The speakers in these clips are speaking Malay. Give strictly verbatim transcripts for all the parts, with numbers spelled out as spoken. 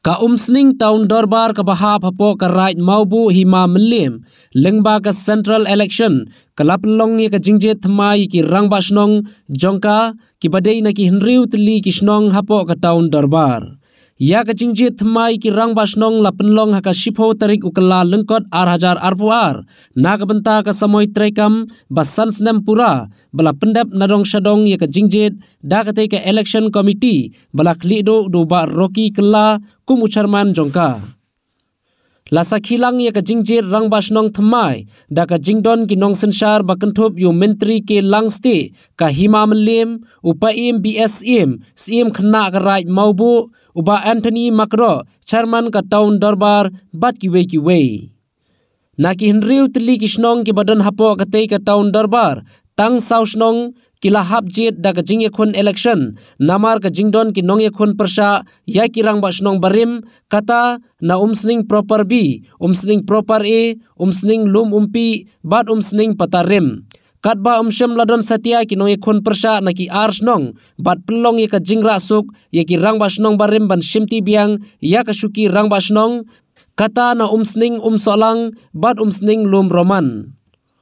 Ka umsning taun dorbar ka bahap hapo ka right maubu hima melim lengba ka central election kalap long ye ka jingjet thmai ki rangba snong jongka ki badai na ki henriu tli ki snong hapo ka taun dorbar ya ka jingjet thmai ki rangba snong lapenlong haka shipho tarik ukala lengkot ar hajar arpuar na ka benta ka samoy trekam basan snem pura bala pendap nadong shadong ye ka jingjet da ka te ka election committee bala klido do ba roki kala kum ucharman jongka lasa khilang ye ka jingjir rang basnong thamai da ka jingdon ki nong sensar bakanthop yu menteri ke langste ka hima melim upa im bsm sim khna ka right maubu uba Anthony Macro chairman ka town dorbar bat ki we ki we na ki henriu tli ki snong ki badan hapo ka te ka town dorbar tang sausnong kila habjet da ka jingye khun election namar ka jingdon ki nongye khun persha ya kirang basnong barim kata na umsning proper b umsning proper a umsning lum umpi bat umsning patarim katba umshem ladon satya ki nongye khun persha na ki arsnong bat pelong ye ka jingra suk ye ki rang basnong barim ban shimti biang ya ka shuki rang basnong kata na umsning umsolang bat umsning lum roman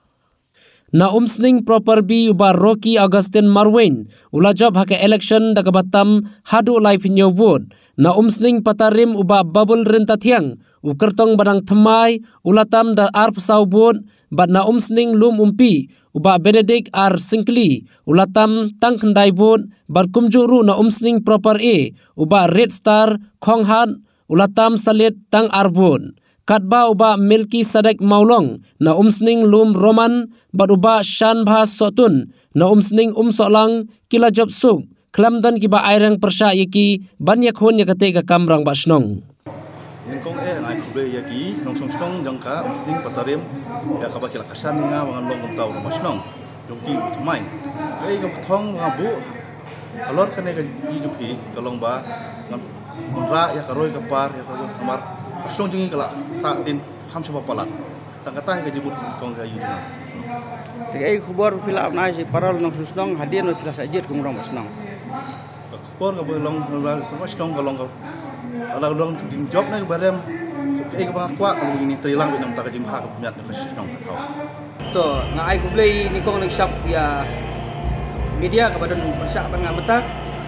na umsning proper bi uba Rocky Augustin Marwin ula job hake election da kabatam hadu life nyo vote na umsning patarim uba babul renta thiang ukertong badang thamai ulatam da arp sau vote bat na umsning lum umpi uba Benedict ar singkli ulatam tang khandai vote bar kumjuru na umsning proper a uba Red Star khonghat ulatam salit tang ar vote katba uba Milki Sadek Maulong na umsning lum Roman bat uba Shanbha Sotun na umsning umsolang kila job suk klamdan kiba airang persya yaki banyak hun yakate ka kamrang basnong ningkong e ngai kubre yaki nong song song jangka umsning patarim ya kaba kila kasan nga mga long taw na basnong yongki thmai ai ka thong nga bu alor kane ka yidupi kalong ba ngra ya karoi ka par ya ka amar Pasong jengi kala sa din kham sa papalat tang kata ka jibut kong ka yudna tigai khubor pila na si paral nong susnong hadian no pila sajet kumrong basnong khubor ka bolong basnong kalong ka ala long ding job na barem kai ka ba kwa kalau ini trilang binam ta ka jimha ka miat ka susnong ka thaw to nga ai kublay ni kong nagsap ya media ka badon persa ban nga mata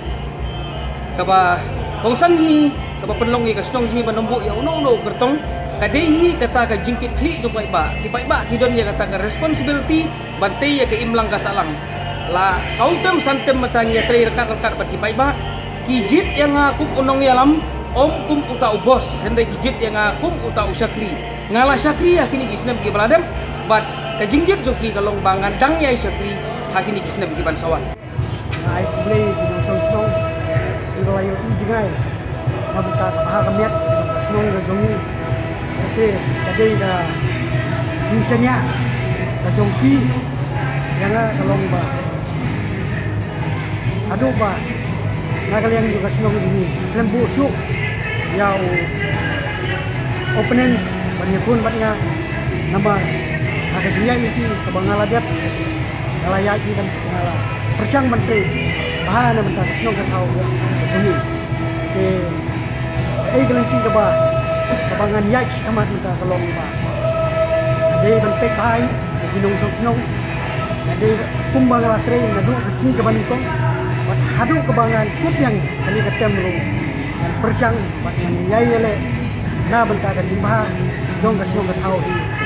ka ba kong sanhi kaba penlong ka snong jingi banombo ya uno uno kertong kadehi kata ka jingkit kli jong pai ba ki pai ba kidon ya kata ka responsibility bantai ya ka imlang ka salang la sautem santem matangi ya tre rekat rekat bat ki pai ba kijit yang akum unong yalam om kum uta ubos hendai kijit yang akum uta usakri ngala sakri ya kini kisnem ki baladem bat ka jingjit jong ki kalong bangan dang ya sakri hakini kisnem ki bansawan ai kublay di song snong ibalayo injingai mabita baha kamiat snong ga jongi ese kadai da jinshanya ka jongki yang kalong ba adu ba nagaliang juga snong ini klembu su yau openen banyakun batnya nama ada dia itu kebangala dia kalayaki dan kebangala persyang menteri bahan mentah snong ka tau ya jongi eh ai galanti ka ba kabangan yai kamat mata kalong ba ade bantek bai ginong sok snong ade kumbang la tre na du resmi ka baningkong bat hadu kabangan kut yang kali katem ru dan persyang bat yai le na banta ka jimba jong ka snong ka tau